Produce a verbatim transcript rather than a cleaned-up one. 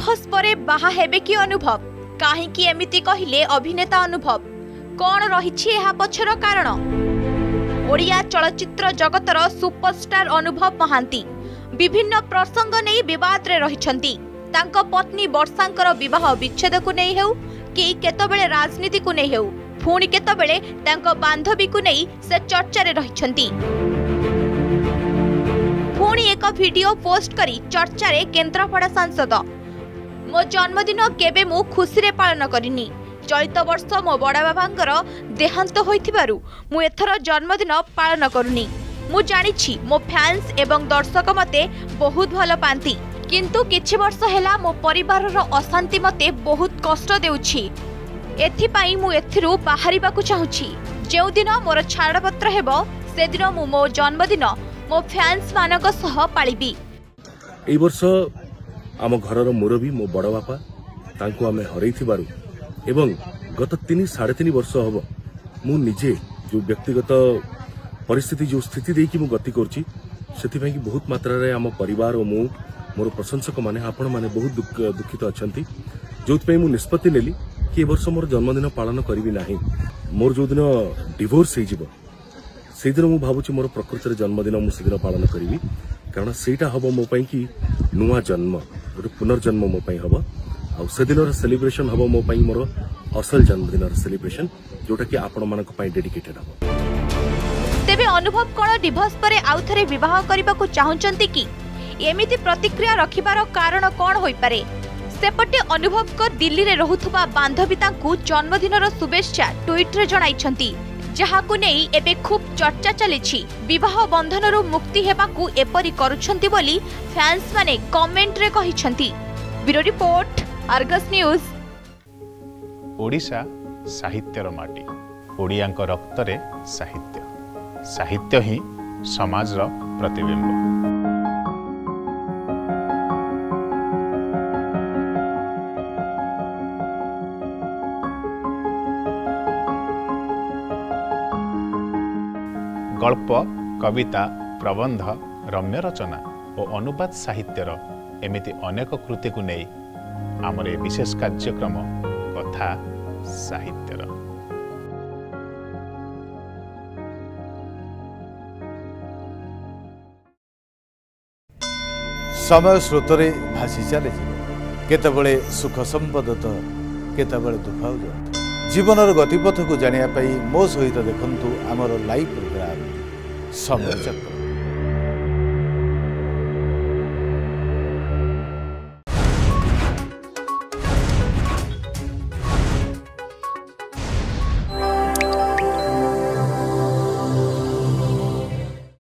Divorce परे बाहा हेबे कि अनुभव काहेकि एमिति कहिले अभिनेता अनुभव कौन रहिछि एहा पछर कारण। ओडिया चलचित्र जगतर सुपरस्टार अनुभव महांती विभिन्न प्रसंग नहीं विवाद रे रहिछंती। तांको पत्नी वर्षांकर विवाह विच्छेद को नहीं हेउ कि केतबेले राजनीति को नहीं हेउ पुणी केतबेले तांको बांधवी को नहीं से चर्चा रे रहिछंती। पुणी एक वीडियो पोस्ट करी चर्चा रे केन्द्रापड़ा सांसद मो जन्मदिन केबे मु खुशी रे पालन करिनी। चलित वर्ष मो बड़ा बाबांकर देहांत होइथिबारु मु एथर जन्मदिन पालन करुनी। मु जानिछि मो फैंस एवं दर्शक मते बहुत भल पांती किंतु किछि वर्ष हेला मो परिवार रो अशांति मते बहुत कष्ट देउछि। एथिपाई मु एथिरु बाहरिबाकु चाहुछि। जेउ दिन मोर छाड़पत्र हेबो से दिन मु मो जन्मदिन मो फैंस मानक सह पालिबी। एई वर्ष आम घरर मुरबी मो बड़ बापा तांको आमे हरैथिबारु एवं गत तीन साढ़े तीन वर्ष हम मु निजे जो व्यक्तिगत परिस्थिति जो स्थिति देखी मु गति करछि सेथिपई कि बहुत मात्रा रे आम परिवार और मु मोर प्रशंसक माने आपण माने बहुत दुख दुखित अछंती। जोथपई मु निष्पत्ति नेली कि ए वर्ष मोर जन्मदिन पालन करिवि नाही। मोर जो दिन डिवोर्स हे जिवो से दिन मु भाबुछि मोर प्रकृति रे जन्मदिन मु सेदिन पालन करिवि कारण सेटा हबो मो पई कि नुआ जन्म गोटे पुनर्जन्म मो पई हबो आ से दिन सेलिब्रेशन हबो मो पई मोर असल जन्मदिन सेलिब्रेशन जोटा कि आपण मानक पई डेडिकेटेड हबो। तेबे अनुभव कोन डिवोर्स परे आउ थरे विवाह करबा को चाहुचंती कि एमिति प्रतिक्रिया रखिबार कारण कोन होई पारे। सेपटे अनुभव को दिल्ली रे रहुथबा बांधवी तांकु जन्मदिनर शुभेच्छा ट्वीट रे जणाइछंती जहाकु नेई एबे खूब चर्चा चलिछि। विवाह बंधनरु मुक्ति हेबाकु एपरि करूछंती बोली फैंस माने कमेंट रे कहिछंती। Bureau report Argus news. Odisha साहित्यर माटी ओडियांक रक्तरे साहित्य साहित्य ही समाजर प्रतिबिंब। गल्प कविता प्रबंध रम्य रचना और अनुवाद साहित्यर एमिति अनेक कृति को नहीं आमर ए विशेष कार्यक्रम कथा साहित्यर। समय स्रोतरे भासी चले केतबेले सुख संपद तो केतबेले दुख जीवनर गतिपथ को जानिया पाई मो सहित देखंतु आमर लाइव प्रोग्राम समय चक्र।